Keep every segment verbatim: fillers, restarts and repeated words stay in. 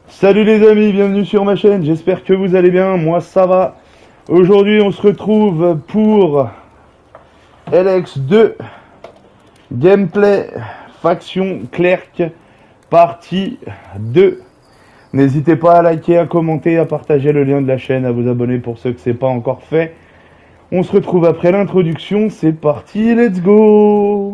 Salut les amis, bienvenue sur ma chaîne, j'espère que vous allez bien, moi ça va. Aujourd'hui on se retrouve pour L X deux Gameplay Faction Clerk partie deux. N'hésitez pas à liker, à commenter, à partager le lien de la chaîne, à vous abonner pour ceux que c'est pas encore fait. On se retrouve après l'introduction, c'est parti, let's go!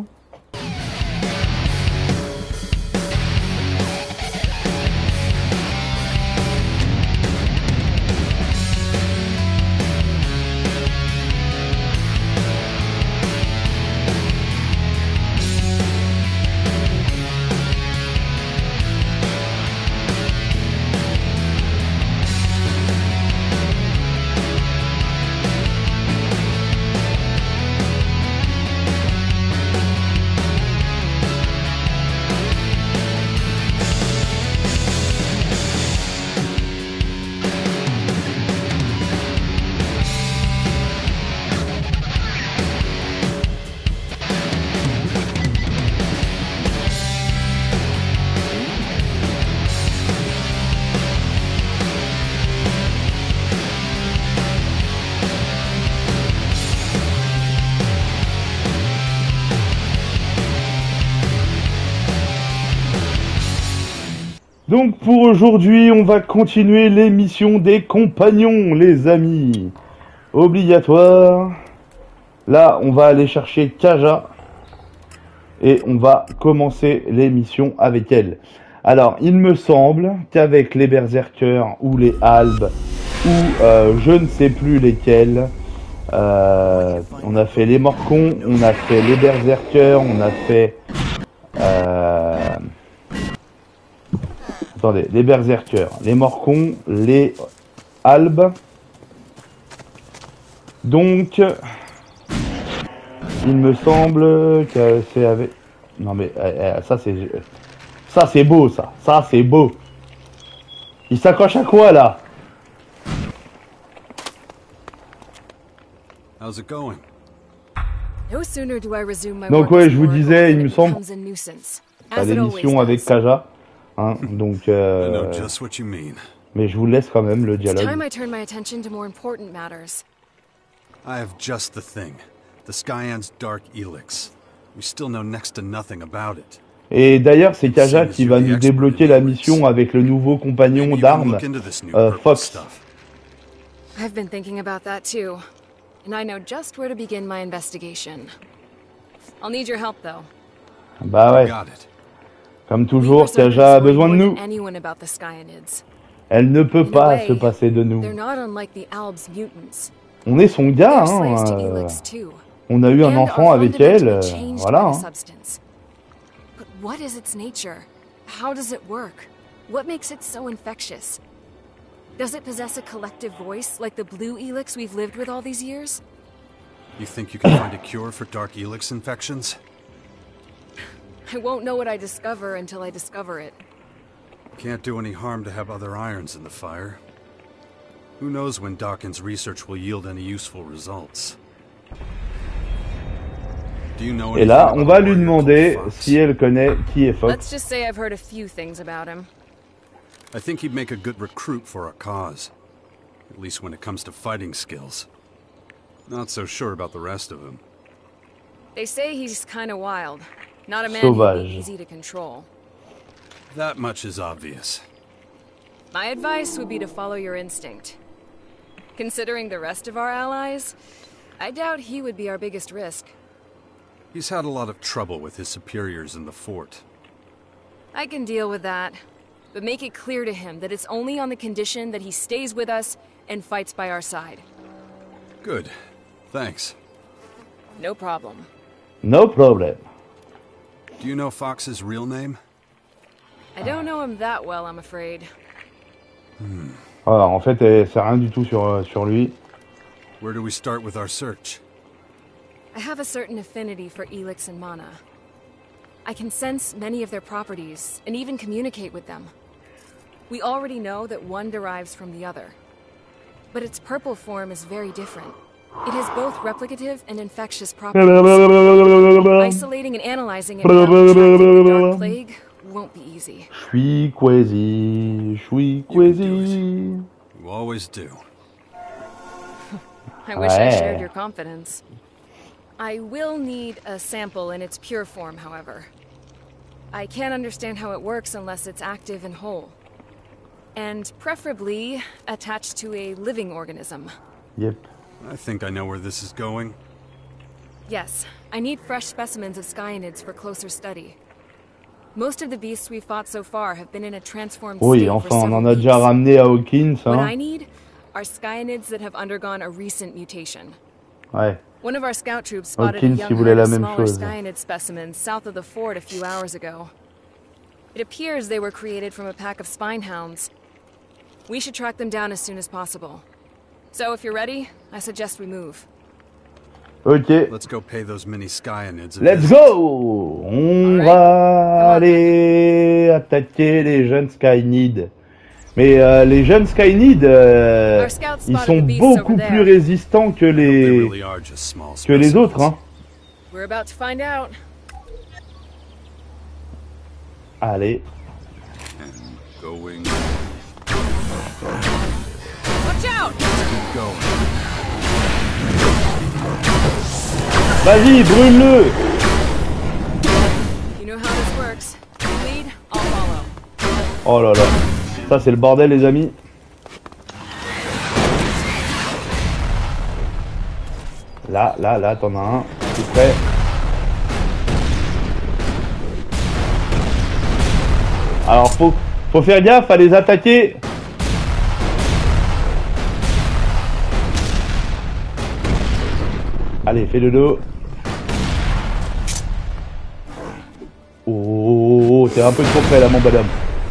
Donc pour aujourd'hui, on va continuer l'émission des compagnons, les amis. Obligatoire. Là, on va aller chercher Kaja. Et on va commencer l'émission avec elle. Alors, il me semble qu'avec les Berserkers ou les Albes, ou euh, je ne sais plus lesquels, euh, on a fait les Morcons, on a fait les Berserkers, on a fait... Euh, Attendez, les Berserkers, les Morcons, les Albes. Donc, il me semble que c'est avec... Non mais, euh, ça c'est... Ça c'est beau, ça. Ça c'est beau. Il s'accroche à quoi, là? How's it going? Donc ouais, je vous disais, il me semble... La l'émission avec Kaja. Hein, donc, euh, mais je vous laisse quand même le dialogue. I have just the thing. The Skyan's Dark Elix. We still know next to nothing about it. Et d'ailleurs, c'est Kaja qui va nous débloquer la mission avec le nouveau compagnon d'armes, euh, Fox. I've been thinking about that too, and I know just where to begin my investigation. I'll need your help though. Bah ouais. Comme toujours, Kaja a besoin de nous. Elle ne peut pas se passer de nous. On est son gars, hein. Euh, on a eu un enfant avec elle, euh, voilà. Hein. What is its nature? How does it work? What makes it so infectious? Does it possess a collective voice like the blue Elix we've lived with all these years? You think you can find a cure for Dark Elix infections? I won't know what I discover until I discover it. Can't do any harm to have other irons in the fire. Who knows when Dawkins' research will yield any useful results. Do you know Et là, on va lui demander si elle connaît qui est Fox. Let's just say I've heard a few things about him. I think he'd make a good recruit for our cause. At least when it comes to fighting skills. Not so sure about the rest of him. They say he's kind of wild. Not a man Sauvage. who'd be easy to control. That much is obvious. My advice would be to follow your instinct. Considering the rest of our allies, I doubt he would be our biggest risk. He's had a lot of trouble with his superiors in the fort. I can deal with that, but make it clear to him that it's only on the condition that he stays with us and fights by our side. Good. Thanks. No problem. No problem. Do you know Fox's real name? I don't know him that well, I'm afraid. Hmm. Voilà, en fait, elle sait rien du tout sur, sur lui. Where do we start with our search? I have a certain affinity for Elix and Mana. I can sense many of their properties, and even communicate with them. We already know that one derives from the other. But its purple form is very different. It has both replicative and infectious properties. Isolating and analyzing it without the Dark Plague won't be easy. Suis Quasi, suis Quasi. You always do. I wish I shared Ouais. your confidence. I will need a sample in its pure form, however. I can't understand how it works unless it's active and whole. And preferably attached to a living organism. Yep. I think I know where this is going. Yes, I need fresh specimens of skyanids for closer study. Most of the beasts we've fought so far have been in a transformed Oui, state enfin, for on several en a déjà weeks. ramené à Hawkins, What hein. I need are skyanids that have undergone a recent mutation. Ouais. One of our scout troops spotted a Hawkins, young il voulait herd la of même smaller chose. skyanid specimens south of the fort a few hours ago. It appears they were created from a pack of spinehounds. We should track them down as soon as possible. So if you're ready, I suggest we move. Ok. Let's go pay those mini skyanids a Let's visit. go. On Alright. va Come on, aller attaquer les jeunes Skynid. Mais euh, les jeunes Skynid, euh, Our scouts ils spotted sont the beasts beaucoup over plus there. résistants que They les really are just small que les specimens. autres, hein. We're about to find out. Allez. And going, Watch out! keep going. Vas-y, brûle-le. You know how this works. You lead, I'll follow. Oh là là. Ça, c'est le bordel, les amis. Là, là, là, t'en as un. Tout près. Alors, faut, faut faire gaffe à les attaquer. Allez, fais le dos. Oh, oh, oh, t'es un peu trop près là, mon bonhomme.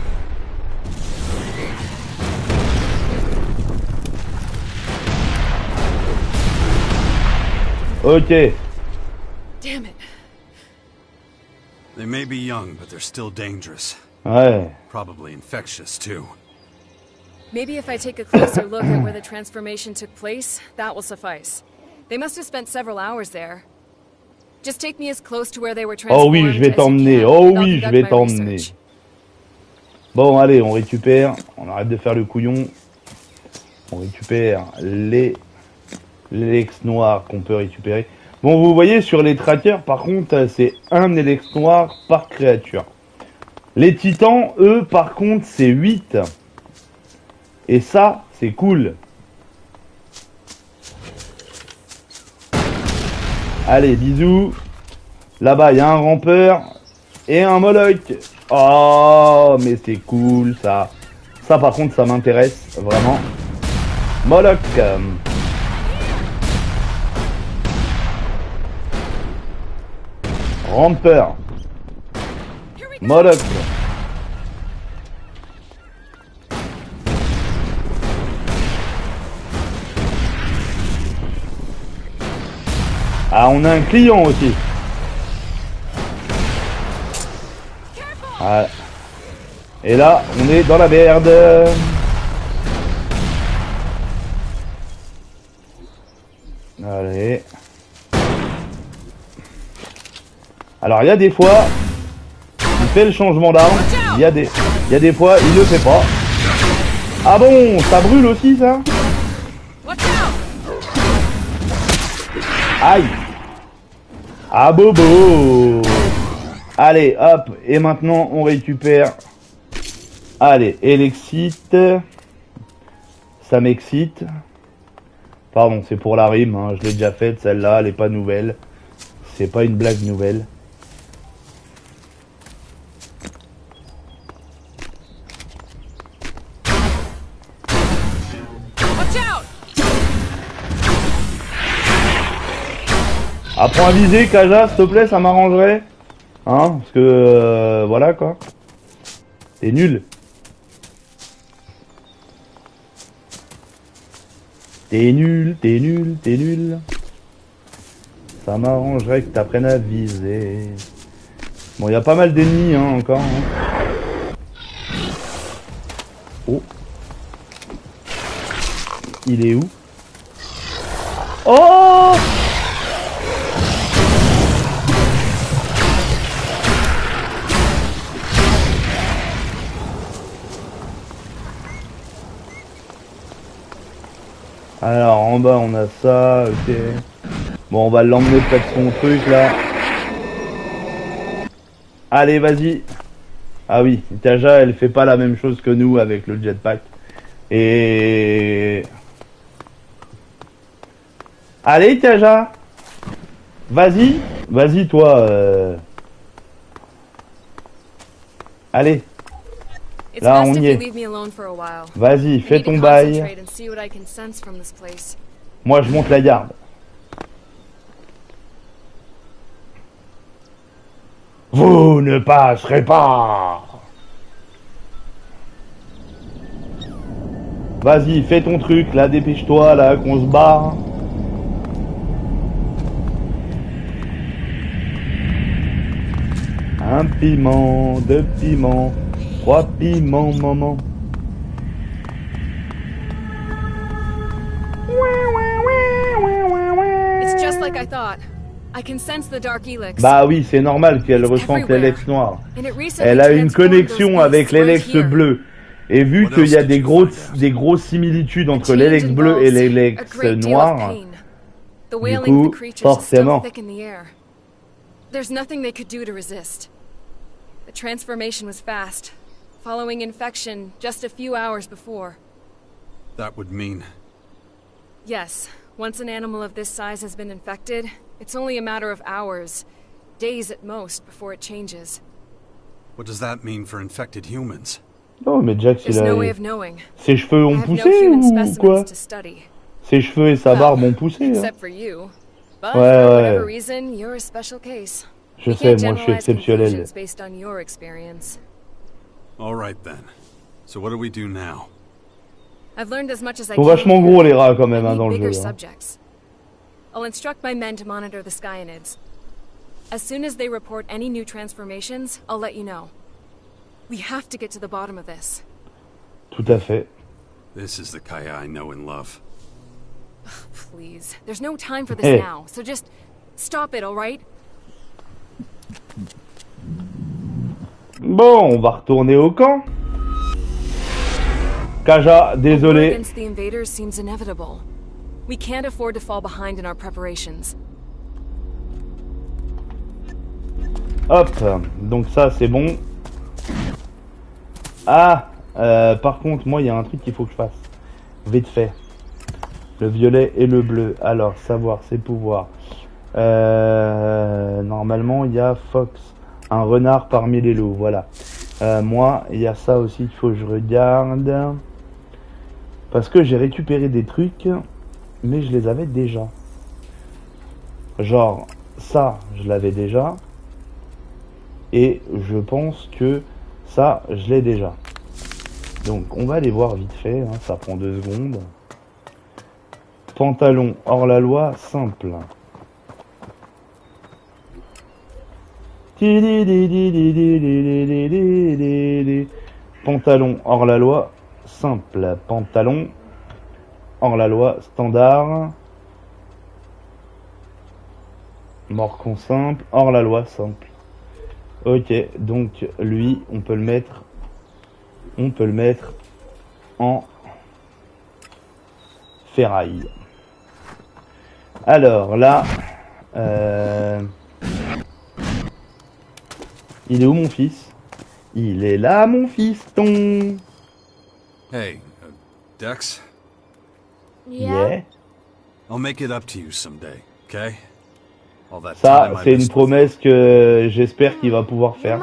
Ok. Damn it. They may be young, but they're still dangerous. Ouais. Probably infectious, too. Maybe if I take a closer look at where the transformation took place, that will suffice. They must have spent several hours there. Just take me as close to where they were Oh transformed oui, je vais as you t'emmener. can, Oh and I'll oui, je conduct vais my t'emmener. research. Bon, allez, on récupère. On arrête de faire le couillon. On récupère les l'élex noir qu'on peut récupérer. Bon, vous voyez, sur les trackers, par contre, c'est un élex noir par créature. Les titans, eux, par contre, c'est huit. Et ça, c'est cool. Allez, bisous. Là-bas, il y a un rampeur et un Moloch. Oh, mais c'est cool, ça. Ça, par contre, ça m'intéresse, vraiment. Moloch. Ramper. Moloch. Ah, on a un client aussi. Ah. Et là, on est dans la merde. Allez. Alors, il y a des fois, il fait le changement d'arme. Il y a des, il y a des fois, il le fait pas. Ah bon, ça brûle aussi, ça? Aïe. Ah bobo. Allez, hop. Et maintenant, on récupère. Allez, Elexite. Ça m'excite. Pardon, c'est pour la rime. Hein. Je l'ai déjà faite, celle-là. Elle est pas nouvelle. C'est pas une blague nouvelle. Apprends à viser, Kaja, s'il te plaît, ça m'arrangerait. Hein, parce que, euh, voilà, quoi. T'es nul. T'es nul, t'es nul, t'es nul. Ça m'arrangerait que t'apprennes à viser. Bon, il y a pas mal d'ennemis, hein, encore. Hein. Oh. Il est où? Oh! Alors en bas on a ça, ok. Bon on va l'emmener près de son truc là. Allez vas-y. Ah oui, Taja elle fait pas la même chose que nous avec le jetpack. Et... Allez Taja. Vas-y. Vas-y toi. Euh... Allez. Là on y est. Vas-y, fais ton bail. Moi je monte la garde. Vous ne passerez pas. Vas-y, fais ton truc, là, dépêche-toi, là, qu'on se barre. Un piment, deux piments, trois piments, maman. It's just like I thought. I can sense the dark Elex. Bah oui, c'est normal qu'elle ressente l'Elex noir. Elle a une connexion avec l'Elex bleu. Et vu qu'il y a des grosses, des grosses similitudes entre l'Elex bleu et l'Elex noir, du coup, forcément. There's nothing they could do to resist. The transformation was fast, following infection just a few hours before. That would mean... Yes, once an animal of this size has been infected, it's only a matter of hours, days at most, before it changes. What does that mean for infected humans? Oh, mais Jax, il a... no way of knowing. Ses cheveux ont poussé ou quoi? Ses cheveux et sa barbe ont poussé. Hein. Except for you. But ouais, for ouais. whatever reason, you're a special case. Je sais, moi je suis exceptionnel. Based on your experience. All right then. So what do we do now? I've learned as much as I Ils sont can. vachement gros les rats quand même hein, dans le jeu. Hein. I'll instruct my men to monitor the Skyanids. As soon as they report any new transformations, I'll let you know. We have to get to the bottom of this. Tout à fait. This is the Kaya I know and love. Please, there's no time for this hey. now. So just stop it, all right? Bon, on va retourner au camp. Kaja, désolé. Against the invaders seems inevitable. We can't afford to fall behind in our preparations. Hop, donc ça c'est bon. Ah, euh, par contre, moi il y a un truc qu'il faut que je fasse. Vite fait. Le violet et le bleu. Alors, savoir ses pouvoirs. Euh, normalement, il y a Fox. Un renard parmi les loups, voilà. Euh, moi, il y a ça aussi qu'il faut que je regarde. Parce que j'ai récupéré des trucs, mais je les avais déjà. Genre, ça, je l'avais déjà. Et je pense que ça, je l'ai déjà. Donc, on va aller voir vite fait, hein, ça prend deux secondes. Pantalon hors la loi, simple. Pantalon hors la loi, simple. Pantalon hors la loi, standard. Morcon simple, hors la loi, simple. Ok, donc lui, on peut le mettre, on peut le mettre en ferraille. Alors là, euh, il est où mon fils? Il est là, mon fiston. Hey, uh, Dex? Yeah. yeah. I'll make it up to you someday, okay? All that Ça, c'est une promesse que j'espère qu'il va pouvoir faire.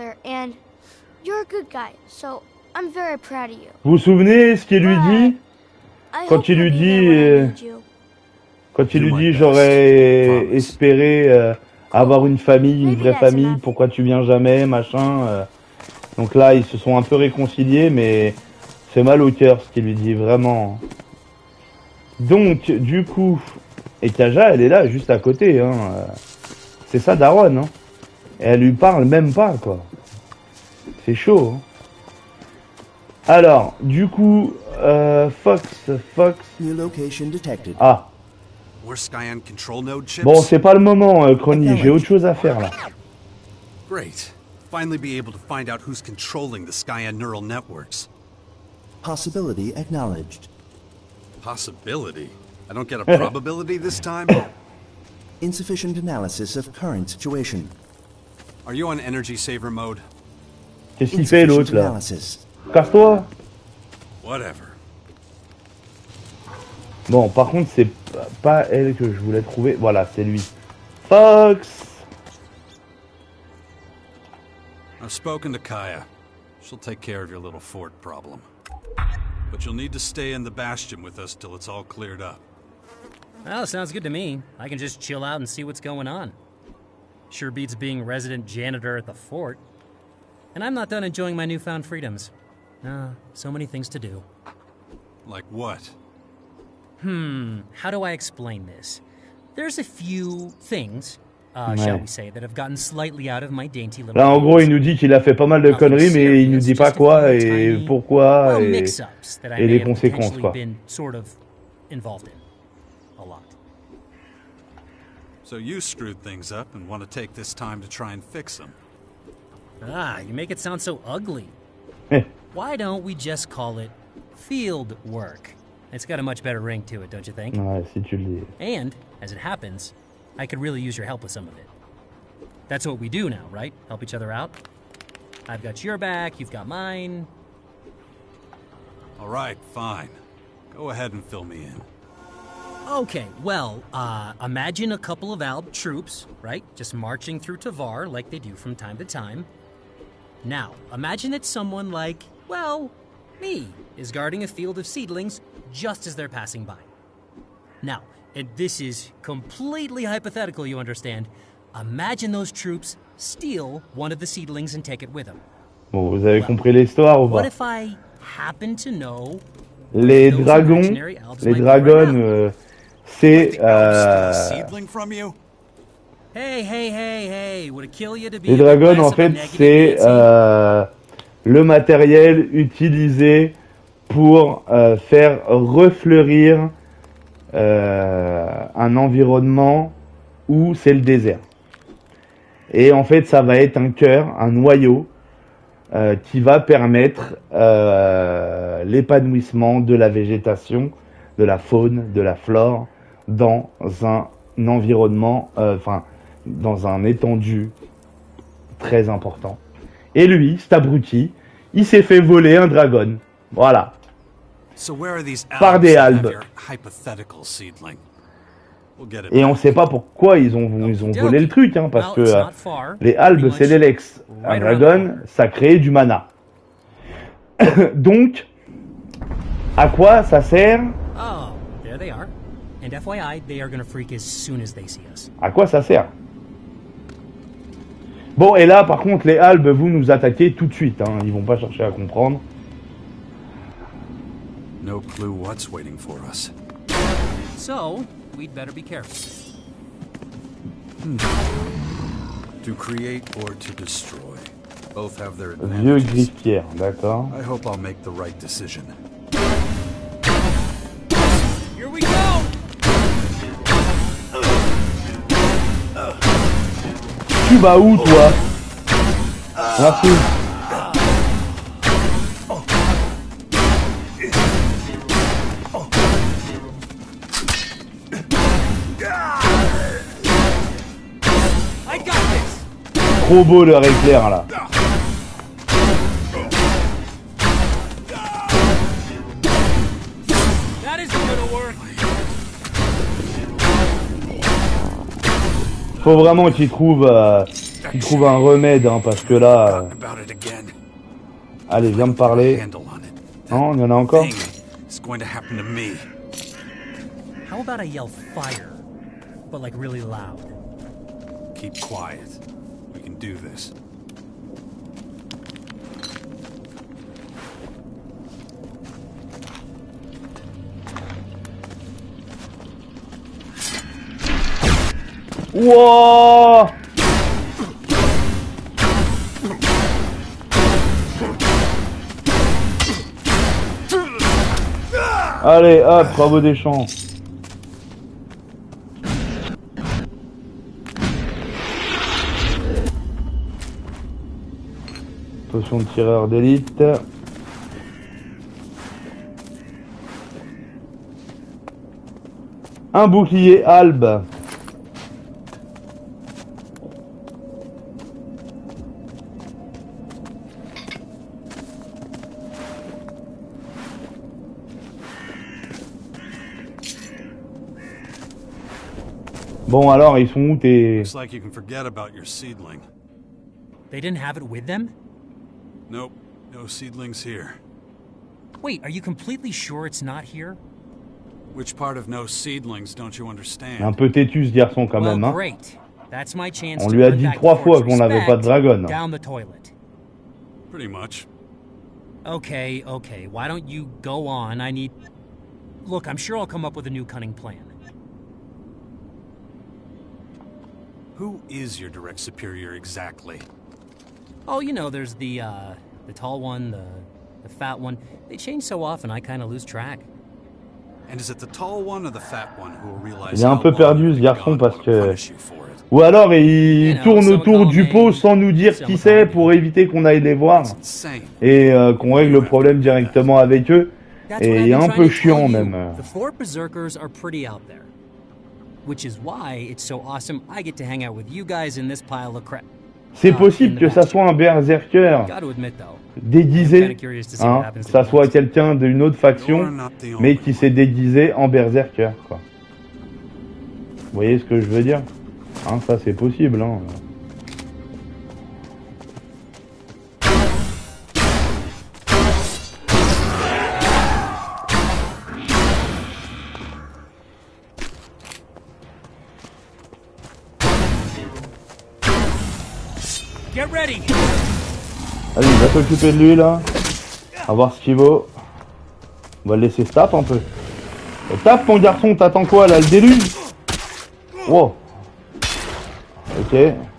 Vous vous souvenez ce qu'il lui dit? Quand il lui dit... Euh, quand il lui dit j'aurais espéré euh, avoir une famille, une vraie famille, pourquoi tu viens jamais, machin. Euh. Donc là, ils se sont un peu réconciliés, mais c'est mal au cœur ce qu'il lui dit, vraiment. Donc, du coup, et Kaja, elle est là, juste à côté. Hein. C'est ça, Daron. Hein. Et elle lui parle même pas, quoi. C'est chaud. Hein. Alors, du coup, euh, Fox, Fox... Ah. Bon, c'est pas le moment, euh, Crony. J'ai autre chose à faire, là. Great. Finally be able to find out who's controlling the Skyan neural networks. Possibility acknowledged. Possibility? I don't get a probability this time? Insufficient analysis of current situation. Are you on energy saver mode? Qu'est-ce qu'il fait l'autre là? Analysis. Casse-toi. Whatever. Bon, par contre, c'est pas elle que je voulais trouver. Voilà, c'est lui. Fox. I've spoken to Kaya. She'll take care of your little fort problem. But you'll need to stay in the Bastion with us till it's all cleared up. Well, sounds good to me. I can just chill out and see what's going on. Sure beats being resident janitor at the fort. And I'm not done enjoying my newfound freedoms. Ah, so many things to do. Like what? Hmm, how do I explain this? There's a few things, uh, Ouais. shall we say, that have gotten slightly out of my dainty little Là, en gros, hands. il nous dit qu'il a fait pas mal de conneries, mais il nous dit pas quoi et pourquoi Well, et, mix-ups that I et may les have conséquences, potentially quoi. been sort of involved in. A lot. So you screwed things up and want to take this time to try and fix them. Ah, you make it sound so ugly. Eh. Why don't we just call it field work? It's got a much better ring to it, don't you think? Ouais, si tu le dis. And, as it happens, I could really use your help with some of it. That's what we do now, right? Help each other out? I've got your back, you've got mine. All right, fine. Go ahead and fill me in. Okay, well, uh, imagine a couple of Alb troops, right? Just marching through Tavar like they do from time to time. Now, imagine that someone like, well, me, is guarding a field of seedlings just as they're passing by. Now, and this is completely hypothetical, you understand. Imagine those troops steal one of the seedlings and take it with them. Bon, vous avez compris l'histoire ou What pas? if I happen to know Les dragons, les dragons, euh, c'est euh, Seedling from you? Hey, hey, hey, hey, would it kill you to be les a bit dragons less en of a fait negative c'est Nancy? euh, le matériel utilisé pour euh, faire refleurir euh, un environnement où c'est le désert. Et en fait ça va être un cœur, un noyau euh, qui va permettre euh, l'épanouissement de la végétation, de la faune, de la flore dans un environnement, euh, enfin dans un étendu très important. Et lui, cet abruti, il s'est fait voler un dragon. Voilà. So where are these Par Albs des that have Albes. your hypothetical seedling? We'll get it Et on back. sait pas pourquoi ils ont, ils ont volé le truc, hein, parce que Well, it's euh, not far. les Albes, Pretty c'est much l'Elex. Un right around the dragon, corner. ça crée du mana. Donc, à quoi ça sert? Oh, there they are. And F Y I, they are gonna freak as soon as they see us. À quoi ça sert? Bon, et là, par contre, les Albes, vous nous attaquez tout de suite. Hein. Ils vont pas chercher à comprendre. No clue what's waiting for us. So, we'd better be careful. To create or to destroy. Both have their Vieux advantages. griffe-pierre, d'accord. I hope I'll make the right decision. Here we go! Tu vas où, toi? Merci. I got this! Trop beau leur éclair, là. That isn't gonna work! Faut vraiment qu'ils trouvent, euh, qu'ils trouvent un remède, hein, parce que là... euh, About it again. Allez, viens me parler. Handle on it. Non, il y en a encore? Thing is going to happen to me. How about I yell fire, but like really loud? Keep quiet. We can do this. Wouah! Allez, hop, bravo des champs. Potion de tireur d'élite. Un bouclier Albe. Bon alors, ils sont où tes... Looks like you can forget about your seedling. They didn't have it with them? Nope, no seedlings here. Wait, are you completely sure it's not here? Which part of no seedlings don't you understand? Un peu têtu ce garçon quand Well, même, hein. great. That's my chance On to lui a earn dit back trois the fois fort's qu'on n'avait pas de respect dragon. down the toilet. Pretty much. Okay, okay. Why don't you go on? I need... Look, I'm sure I'll come up with a new cunning plan. Who is your direct superior exactly? Oh, you know, there's the, uh, the tall one, the, the fat one. They change so often, I kind of lose track. And is it the tall one or the fat one who will realize Il est un how peu long perdu ce the garçon god parce will que... punish you for it? Ou alors il You know, tourne some autour call du me- pot sans nous dire some qui call c'est me- pour éviter qu'on aille les voir It's insane. et euh, qu'on règle le problème directement avec eux. That's what Et I've il est been un trying peu to chiant tell you. même. The four berserkers are pretty out there. Which is why it's so awesome I get to hang out with you guys in this pile of crap. C'est Ah, possible in que the ça basket. soit un berserker Gotta admit though, déguisé, I'm kinda curious to see what hein, happens que ça to soit the quelqu'un d'une autre faction, You're not the only mais qui one. s'est déguisé en berserker, quoi. Vous voyez ce que je veux dire? Hein, ça c'est possible, hein. Get ready. Allez, va t'occuper de lui là. On va voir ce qu'il vaut. On va le laisser se tape un peu. Et tape mon garçon, t'attends quoi là, le déluge? Wow. Ok.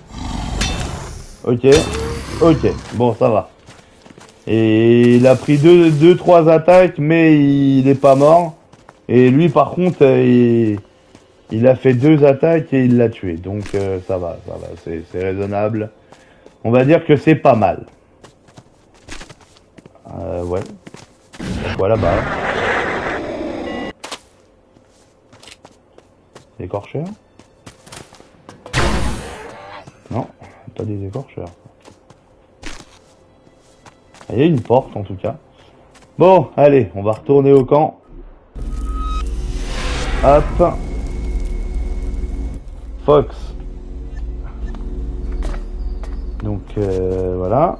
Ok. Ok. Bon, ça va. Et il a pris deux, deux, trois attaques, mais il est pas mort. Et lui, par contre, il, il a fait deux attaques et il l'a tué. Donc euh, ça va, ça va, c'est c'est raisonnable. On va dire que c'est pas mal. Euh, ouais. Quoi là-bas? Écorcheurs? Non, pas des écorcheurs. Il y a une porte en tout cas. Bon, allez, on va retourner au camp. Hop. Fox. Donc euh, voilà.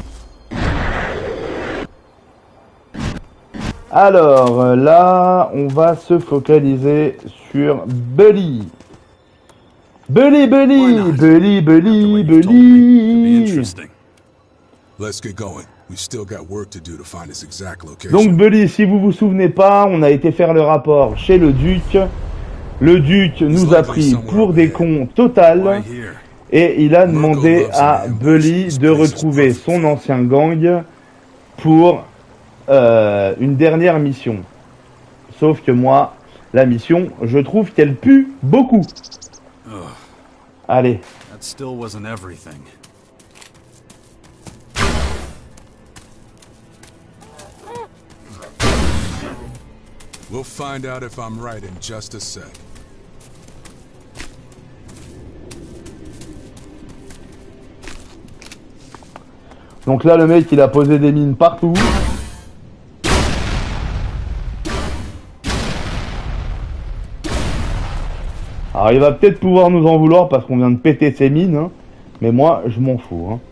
Alors euh, là, on va se focaliser sur Bully. Bully, Bully, Bully, Bully, Bully. Interesting. Let's get going. We still got work to do to find its exact location. Donc Bully, si vous vous souvenez pas, on a été faire le rapport chez le duc. Le duc nous a pris pour des cons total. Why here? Et il a demandé à Bully de retrouver son ancien gang pour euh, une dernière mission. Sauf que moi, la mission, je trouve qu'elle pue beaucoup. Ugh, Allez, that still wasn't everything. We'll find out if I'm right in just a sec. donc là le mec il a posé des mines partout. Alors il va peut-être pouvoir nous en vouloir parce qu'on vient de péter ses mines, hein, mais moi je m'en fous. Hein.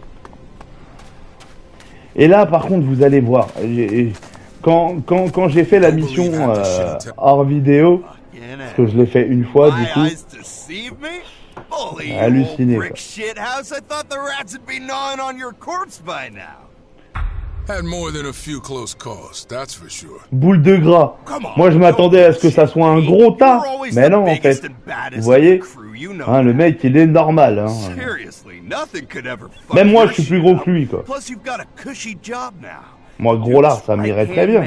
Et là par contre vous allez voir, j'ai- quand, quand, quand j'ai fait la mission euh, hors vidéo, parce que je l'ai fait une fois du coup, halluciné quoi. Had more than a few close calls, that's for sure. Boule de gras. Moi je m'attendais à ce que ça soit un gros tas, mais non en fait. Vous voyez, hein, le mec il est normal. Hein. Même moi je suis plus gros que lui quoi. Moi gros là, ça m'irait très bien.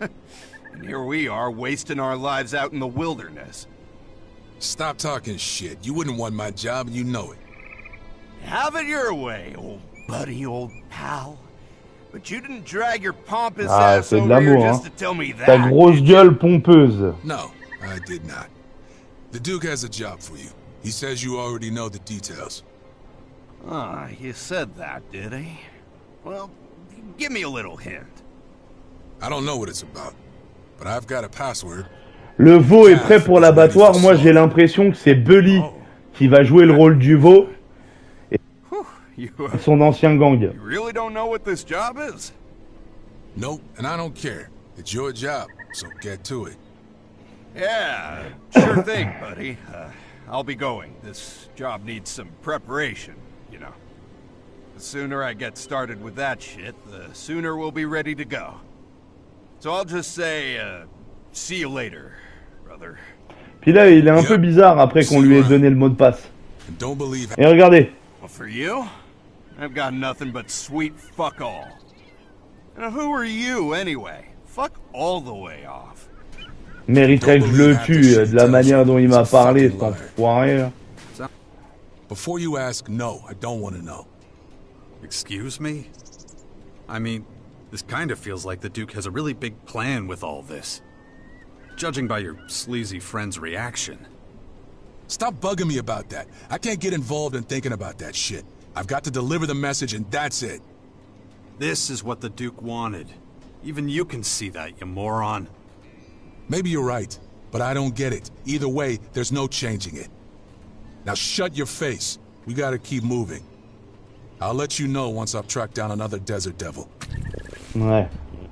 Stop talking shit. You wouldn't want my job and you know it. Have it your way, old buddy, old pal. But you didn't drag your pompous Ah, ass c'est de over here l'amour, hein. just to tell me Ta that. grosse gueule pompeuse. No, I did not. The Duke has a job for you. He says you already know the details. Ah, he said that, did he? Well, give me a little hint. I don't know what it's about, but I've got a password. Le veau est prêt pour l'abattoir. Moi, j'ai l'impression que c'est Bully qui va jouer le rôle du veau. Et son ancien gang. You really don't know what this job is? Nope, and I don't care. It's your job, so get to it. Yeah, sure thing, buddy. Uh, I'll be going. This job needs some preparation, you know. The sooner I get started with that shit, the sooner we'll be ready to go. So I'll just say, uh, see you later, brother. Puis là, il est un peu bizarre après qu'on lui ait donné le mot de passe. Et regardez. Well, for you, I've got nothing but sweet fuck all. And who are you, anyway? Fuck all the way off. Mériterait que je le tue de la manière dont il m'a parlé, cet enfoiré. Before you ask, no, I don't want to know. Excuse me? I mean, this kind of feels like the Duke has a really big plan with all this. Judging by your sleazy friend's reaction. Stop bugging me about that. I can't get involved in thinking about that shit. I've got to deliver the message and that's it. This is what the Duke wanted. Even you can see that, you moron. Maybe you're right, but I don't get it. Either way, there's no changing it. Now shut your face. We gotta keep moving. I'll let you know once I've tracked down another Desert Devil. Ouais.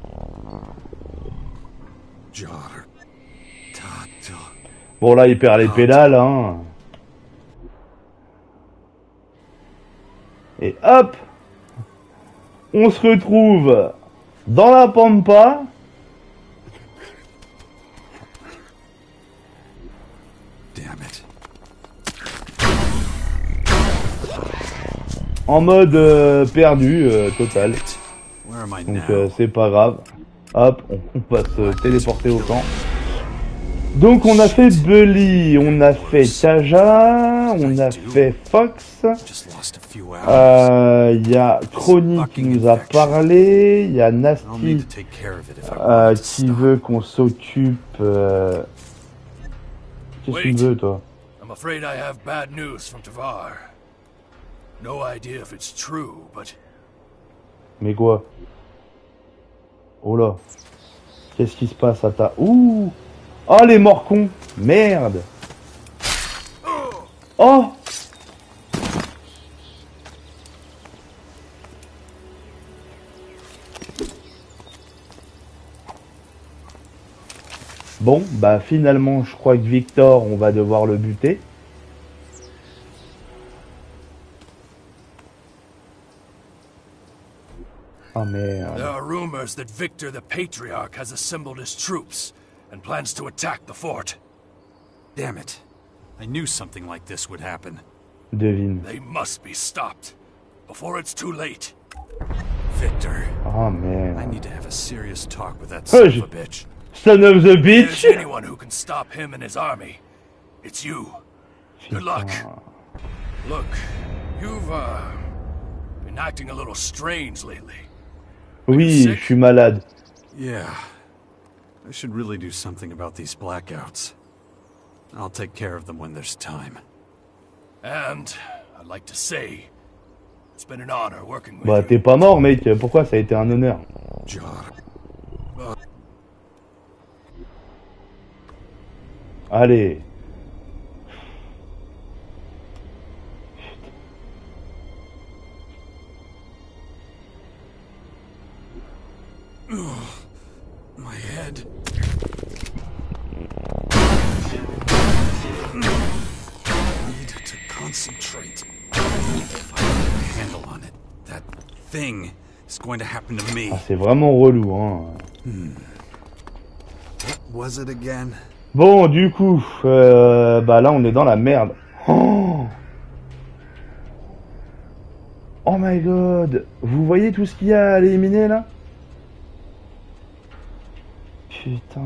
Bon là, il perd les pédales, hein. Et hop, on se retrouve dans la pampa. En mode euh, perdu euh, total. Donc euh, c'est pas grave. Hop, on, on va se téléporter au camp. Donc on a fait Bully, on a fait Taja, on a fait Fox. Il euh, y a Chronique qui nous a parlé, il y a Nasty euh, qui veut qu'on s'occupe. Euh... Qu'est-ce que tu veux, toi? I'm afraid I have bad news from Tavar. No idea if it's true, but... Mais quoi? Oh là. Qu'est-ce qui se passe à ta... Ouh! Oh les morcons! Merde! Oh! Bon, bah finalement je crois que Victor, on va devoir le buter. Oh merde. There are rumors that Victor the Patriarch has assembled his troops and plans to attack the fort. Damn it. I knew something like this would happen. Devine. They must be stopped before it's too late. Victor. Oh merde. I need to have a serious talk with that son of a bitch. Son of the bitch. There's anyone who can stop him and his army. It's you. Good luck. Look, you've uh, been acting a little strange lately. Oui, je suis malade. Yeah. I should really do something about these blackouts. I'll take care of them when there's time. And I'd like to say, it's been an honor working with Bah, t'es pas mort, mec. Pourquoi ça a été un honneur? Allez. My head. Need to concentrate. If I get a handle on it, that thing is going to happen to me. Ah, c'est vraiment relou, hein. Hmm. What was it again? Bon, du coup, euh, bah là, on est dans la merde. Oh, oh my god. Vous voyez tout ce qu'il y a à éliminer, là? Putain.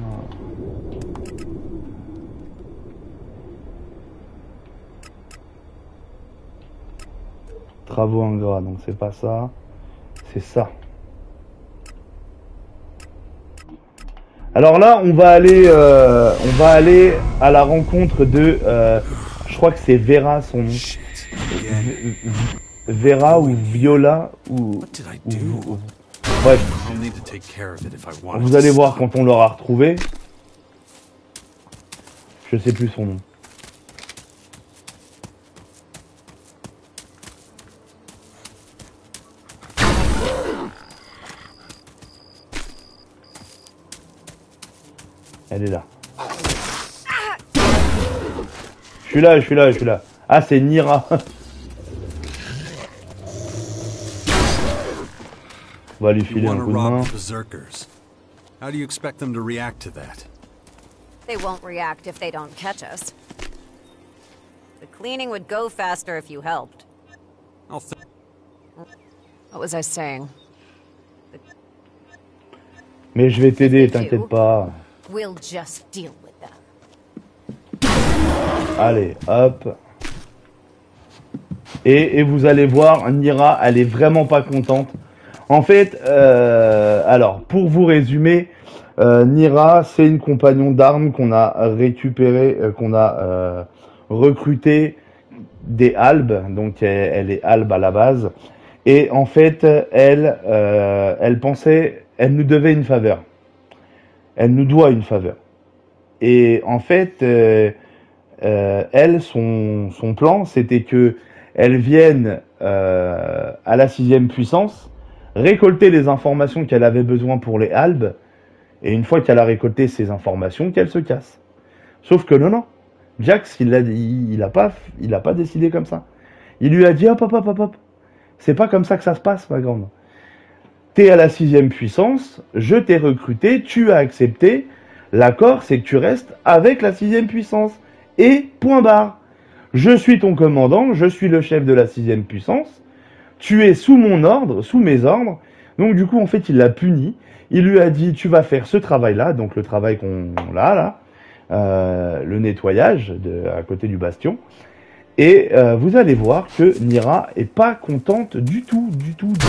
Travaux ingrats, donc c'est pas ça. C'est ça. Alors là, on va aller, euh, on va aller à la rencontre de, euh, je crois que c'est Vera son nom. V Vera ou Viola ou, ou, ou bref. Vous allez voir quand on l'aura retrouvé. Je sais plus son nom. Elle est là. Je suis là, je suis là, je suis là. Ah, c'est Nira. On va lui filer un coup de main. How do you expect them to react to that? They won't react if they don't catch us. The cleaning would go faster if you helped. I'll th What was I saying? Mais je vais t'aider, t'inquiète pas. We'll just deal with them. Allez, hop. Et, et vous allez voir, Nira, elle est vraiment pas contente. En fait, euh, alors, pour vous résumer, euh, Nira, c'est une compagnon d'armes qu'on a récupéré, euh, qu'on a euh, recruté des Albes. Donc, elle, elle est Albe à la base. Et en fait, elle, euh, elle pensait, elle nous devait une faveur. Elle nous doit une faveur. Et en fait, euh, euh, elle, son, son plan, c'était que elle vienne euh, à la sixième puissance, récolter les informations qu'elle avait besoin pour les Albes, et une fois qu'elle a récolté ces informations, qu'elle se casse. Sauf que non, non. Jax, il a, il, il a pas, il a pas décidé comme ça. Il lui a dit hop, hop, hop, hop, hop. C'est pas comme ça que ça se passe, ma grande. T'es à la sixième puissance, je t'ai recruté, tu as accepté. L'accord, c'est que tu restes avec la sixième puissance. Et point barre. Je suis ton commandant, je suis le chef de la sixième puissance. Tu es sous mon ordre, sous mes ordres. Donc du coup, en fait, il l'a puni. Il lui a dit, tu vas faire ce travail-là, donc le travail qu'on a là, euh, le nettoyage de, à côté du bastion. Et euh, vous allez voir que Nira est pas contente du tout, du tout, du tout.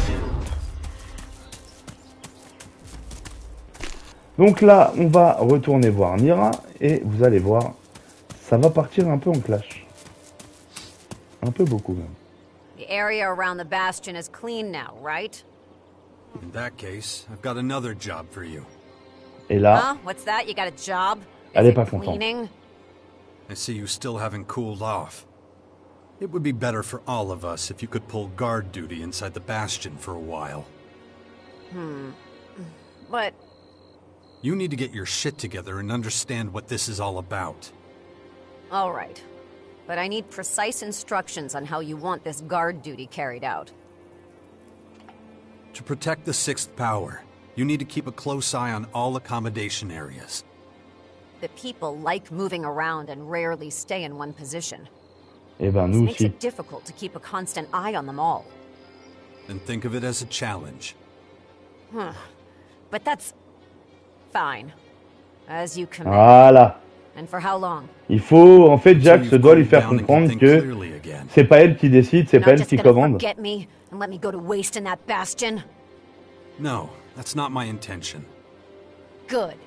Donc là, on va retourner voir Nira et vous allez voir, ça va partir un peu en clash. Un peu beaucoup même. The area around the bastion is clean now, right? In that case, I've got another job for you. Et là, Huh? What's that? You got a job? elle Is est it pas contente. cleaning? I see you still haven't cooled off. It would be better for all of us if you could pull guard duty inside the bastion for a while. Hmm. But You need to get your shit together and understand what this is all about. all right. But I need precise instructions on how you want this guard duty carried out. To protect the Sixth Power, you need to keep a close eye on all accommodation areas. The people like moving around and rarely stay in one position. eh ben This nous makes aussi. it difficult to keep a constant eye on them all. And think of it as a challenge. Huh. But that's fine. As you command. Voilà. And for how long? Il faut, en fait, So Jax you've doit lui cooled faire down and can comprendre think que clearly again. c'est pas elle qui décide, c'est You're pas not elle just qui gonna commande. forget me and let me go to waste in that bastion? No, that's not my intention. Good.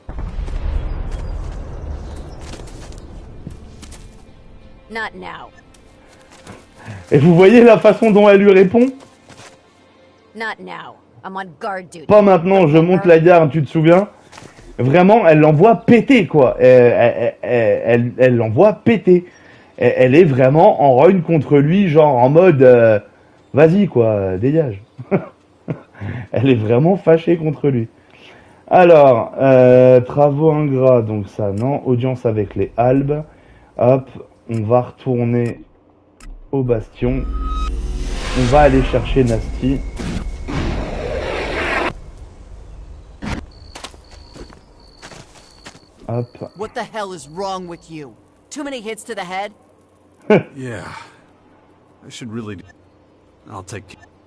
Not now. Et vous voyez la façon dont elle lui répond? Not now. I'm on guard duty. Pas maintenant, je monte la garde, tu te souviens? Vraiment, elle l'envoie péter, quoi. Elle, elle, elle, elle l'envoie péter. Elle, elle est vraiment en run contre lui, genre en mode euh, vas-y, quoi, dégage. Elle est vraiment fâchée contre lui. Alors, euh, travaux ingrats, donc ça, non. Audience avec les Albes. Hop, on va retourner au bastion. On va aller chercher Nasty. Hop. What the hell is wrong with you? Too many hits to the head? Yeah. I should really... I'll take...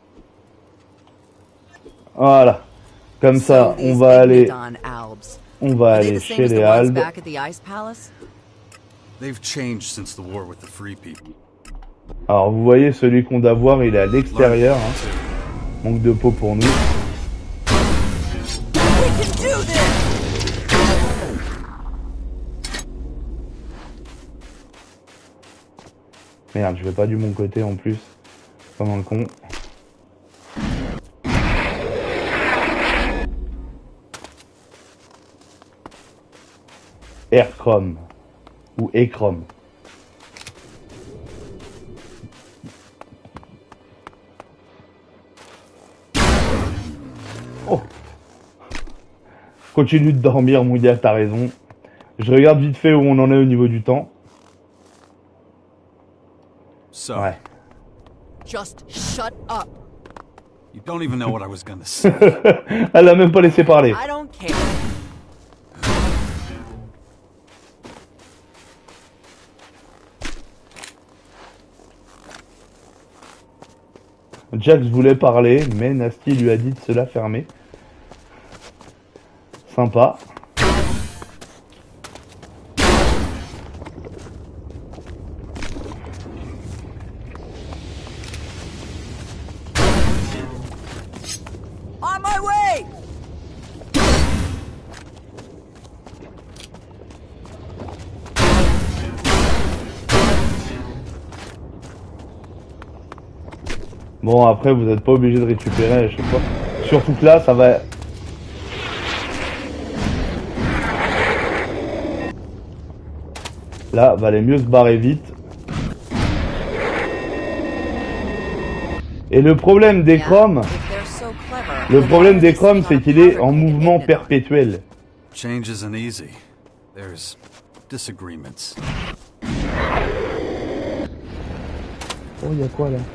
Voilà. Comme ça, on va aller, on va aller chez les Albes. Back at the Ice Palace? They've changed since the war with the Free People. Alors, vous voyez, celui qu'on doit voir, il est à l'extérieur. Hein. Manque de peau pour nous. We can do this! Merde, je vais pas du bon côté en plus. Comme un con. Aircrom. Ou Ecrom. Oh. Continue de dormir, mon gars, t'as raison. Je regarde vite fait où on en est au niveau du temps. So, Ouais. Just shut up. you don't even know what I was gonna say. Elle l'a même pas laissé parler. I don't care. Jax voulait parler, mais Nasty lui a dit de se la fermer. Sympa. On my way! Bon, après, vous n'êtes pas obligé de récupérer à chaque fois. Surtout que là, ça va... Là, valait mieux se barrer vite. Et le problème des chromes... Le problème des chromes, c'est qu'il est en mouvement perpétuel. Change isn't easy. There's disagreements. Oh, il y a quoi là?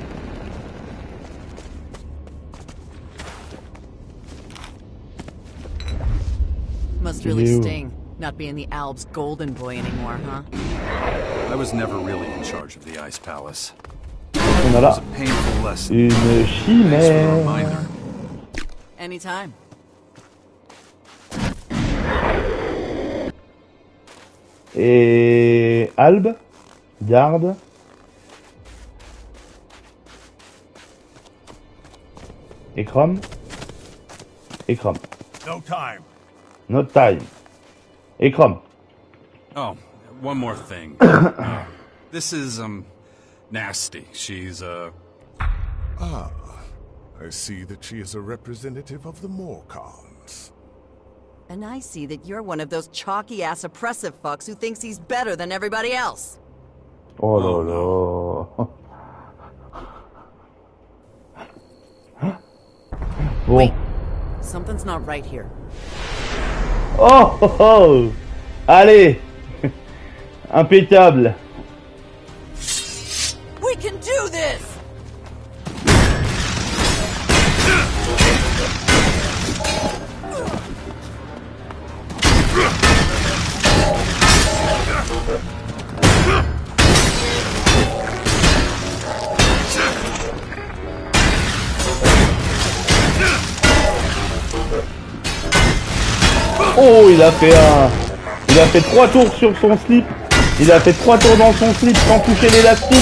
Must really sting, not being the Alb's golden boy anymore, huh? I was never really in charge of the Ice Palace. On a It là was a painful lesson. une Useful chimère. reminder. Anytime. Et Albe, garde. Et Chrome. Et Chrome. No time. Not time. Et Chrome. Oh, one more thing. uh, this is, um, Nasty. She's, uh... Ah, I see that she is a representative of the Morcons. And I see that you're one of those chalky-ass oppressive fucks who thinks he's better than everybody else. Oh là là. Bon. Wait, something's not right here. Oh, oh, oh. Allez. Impeccable. We can do this! Oh, il a fait un... Il a fait trois tours sur son slip. Il a fait trois tours dans son slip sans toucher l'élastique.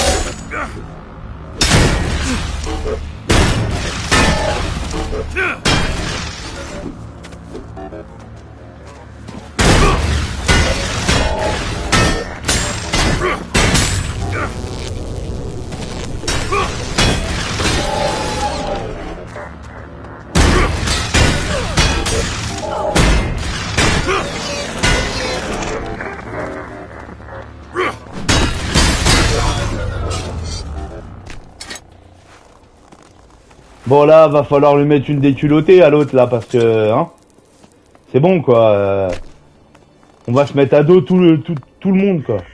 Bon là, va falloir lui mettre une déculottée à l'autre là, parce que hein, c'est bon quoi. Euh, on va se mettre à dos tout le tout, tout le monde quoi.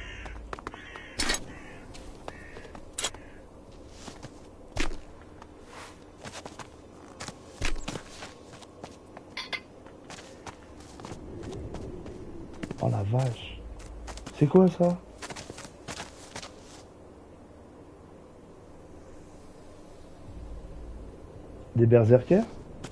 Oh la vache, c'est quoi ça? Des berserkers?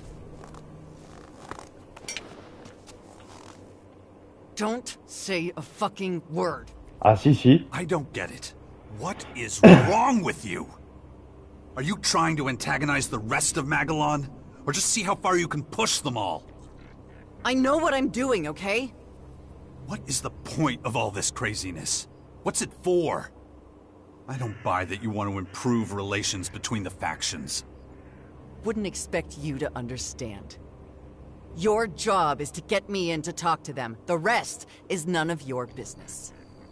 Don't say a fucking word. Ah si si. I don't get it. What is wrong with you? Are you trying to antagonize the rest of Magalon? Or just see how far you can push them all? I know what I'm doing, okay? What is the point of all this craziness? What's it for? I don't buy that you want to improve relations between the factions. Wouldn't expect you to understand. Your job is to get me in to talk to them. The rest is none of your business.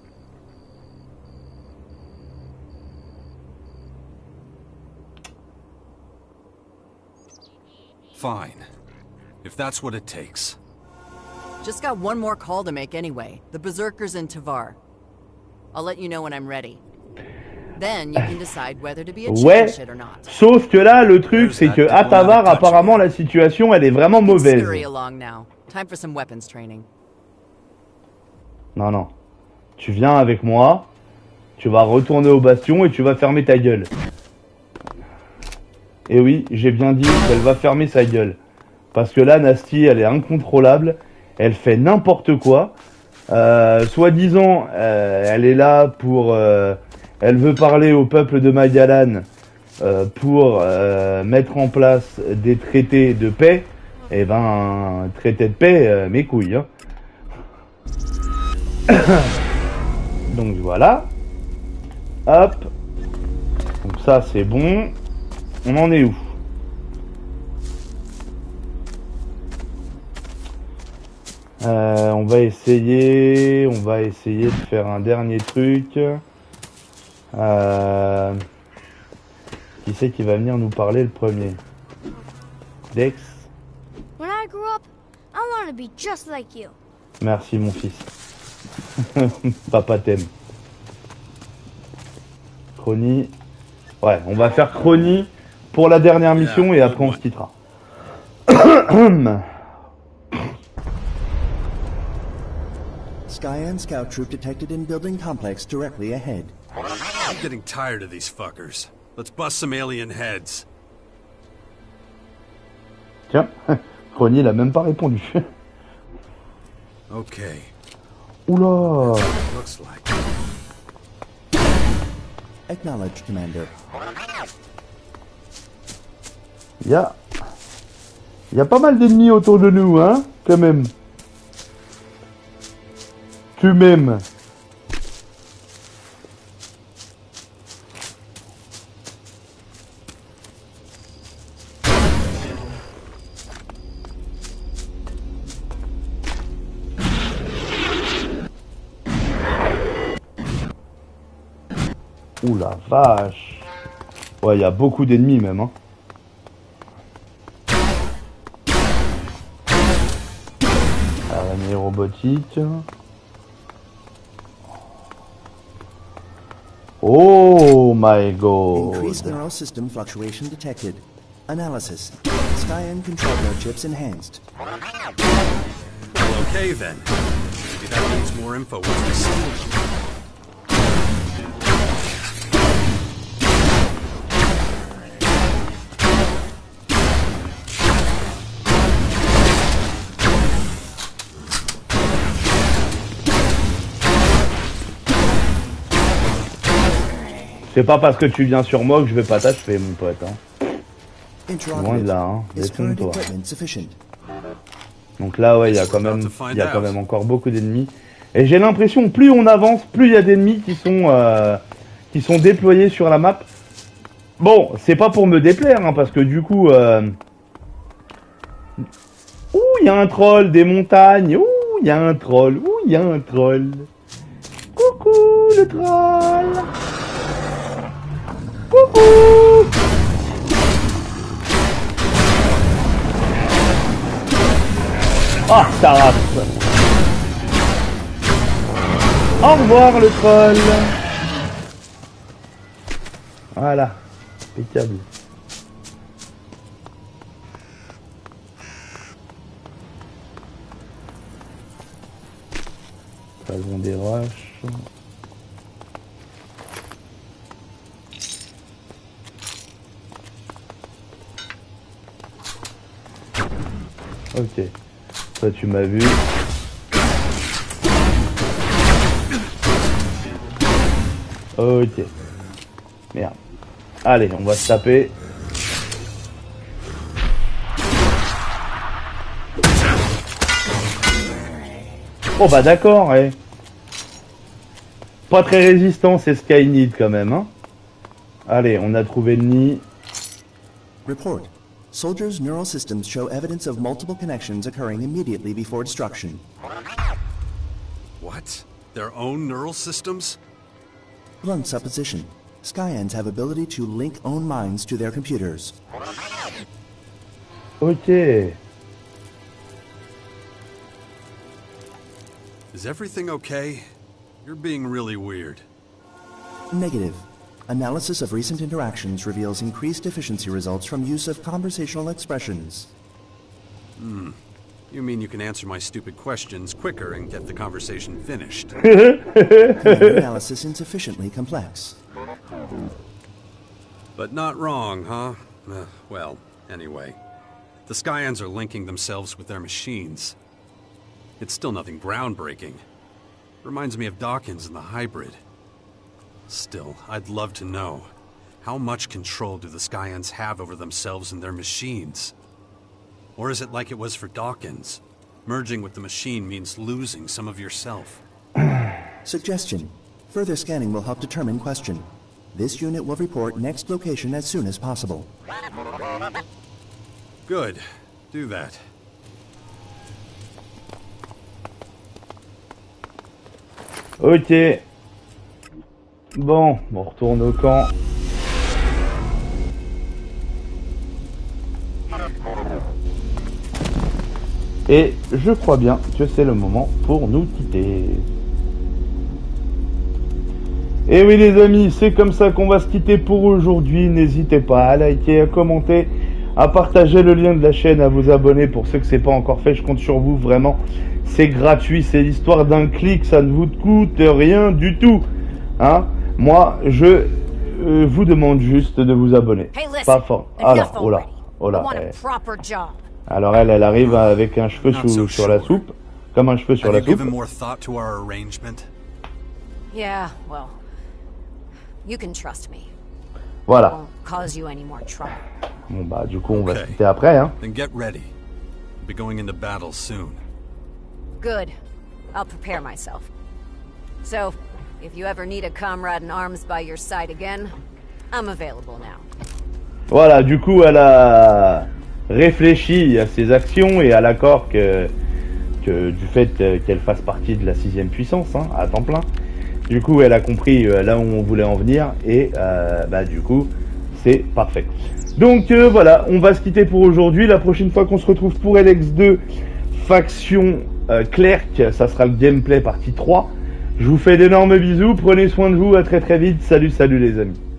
Fine. If that's what it takes. Just got one more call to make anyway. The Berserkers in Tavar. I'll let you know when I'm ready. Then you can decide whether to be a Ouais, shit or not. sauf que là, le truc, c'est que à Tavar, apparemment, la situation, elle est vraiment mauvaise. Scurry along now. Time for some weapons training. Non, non. Tu viens avec moi, tu vas retourner au bastion et tu vas fermer ta gueule. Et oui, j'ai bien dit qu'elle va fermer sa gueule. Parce que là, Nasty, elle est incontrôlable. Elle fait n'importe quoi. Euh, Soi-disant, euh, elle est là pour... Euh, elle veut parler au peuple de Magalan euh, pour euh, mettre en place des traités de paix. Eh ben, un traité de paix, euh, mes couilles. Hein. Donc voilà. Hop. Donc ça, c'est bon. On en est où? euh, On va essayer... On va essayer de faire un dernier truc. Euh... Qui c'est qui va venir nous parler le premier? Dex? When I grow up, I want to be just like you. Merci mon fils. Papa t'aime. Chrony. Ouais, on va faire Chrony pour la dernière mission et après on se quittera. Skyan scout troop detected in building complex directly ahead. I'm getting tired of these fuckers. Let's bust some alien heads. Tiens, Chrony il a même pas répondu. Okay. Oula. Looks like. Acknowledged, Commander. Il y a... Il y a pas mal d'ennemis autour de nous, hein, quand même. Tu m'aimes. Ouh la vache. Ouais, il y a beaucoup d'ennemis même, hein. Araignée robotique. Oh my god. Increased neural system fluctuation detected. Analysis. Skyan control node chips enhanced. Well, okay then. Maybe that means more info was received. C'est pas parce que tu viens sur moi que je vais pas t'achever, mon pote. Hein. Loin de là, hein. Détrompe-toi. Donc là, ouais, il y a quand même, il y a quand même encore beaucoup d'ennemis. Et j'ai l'impression, plus on avance, plus il y a d'ennemis qui sont, euh, qui sont déployés sur la map. Bon, c'est pas pour me déplaire, hein, parce que du coup, euh... ouh, il y a un troll des montagnes. Ouh, il y a un troll. Ouh, il y a un troll. Coucou, le troll. Coucou! Ah, ça rate. Au revoir le troll. Voilà, impeccable. Salon des roches. Ok, toi tu m'as vu. Ok. Merde. Allez, on va se taper. Oh bah d'accord, ouais. Pas très résistant, c'est Skynid quand même, hein. Allez, on a trouvé le nid. Report. Soldiers' neural systems show evidence of multiple connections occurring immediately before destruction. What? Their own neural systems? Blunt supposition. Skyans have ability to link own minds to their computers. Ok. Is everything okay? You're being really weird. Negative. Analysis of recent interactions reveals increased efficiency results from use of conversational expressions. Hmm. You mean you can answer my stupid questions quicker and get the conversation finished? Command analysis insufficiently complex. But not wrong, huh? Uh, well, anyway. The Skyans are linking themselves with their machines. It's still nothing groundbreaking. Reminds me of Dawkins and the hybrid. Still, I'd love to know. How much control do the Skyans have over themselves and their machines? Or is it like it was for Dawkins? Merging with the machine means losing some of yourself. Suggestion. Further scanning will help determine question. This unit will report next location as soon as possible. Good. Do that. Ok. Bon, on retourne au camp. Et je crois bien que c'est le moment pour nous quitter. Et oui les amis, c'est comme ça qu'on va se quitter pour aujourd'hui. N'hésitez pas à liker, à commenter, à partager le lien de la chaîne, à vous abonner pour ceux que c'est pas encore fait. Je compte sur vous, vraiment. C'est gratuit, c'est l'histoire d'un clic, ça ne vous coûte rien du tout. Hein? Moi, je euh, vous demande juste de vous abonner. Hey, listen, pas fort. Alors, oh là, oh là. I want a Elle. proper job. Alors elle, elle arrive avec un cheveu sous, so sur la soupe, comme un cheveu sur la Have you soupe. given more thought to our arrangement? Yeah, well, you can trust me. Voilà. Won't cause you any more trouble. Bon bah du coup on va se Okay. quitter après, hein. Then get ready. We'll be going into battle soon. Good. I'll prepare myself. So, if you ever need a comrade in arms by your side again, I'm available now. Voilà, du coup elle a réfléchi à ses actions et à l'accord que, que du fait qu'elle fasse partie de la sixième puissance, hein, à temps plein. Du coup elle a compris euh, là où on voulait en venir et euh, bah du coup c'est parfait. Donc euh, voilà, on va se quitter pour aujourd'hui. La prochaine fois qu'on se retrouve pour L X deux faction euh, Clerc, ça sera le gameplay partie trois. Je vous fais d'énormes bisous, prenez soin de vous, à très très vite, salut salut les amis.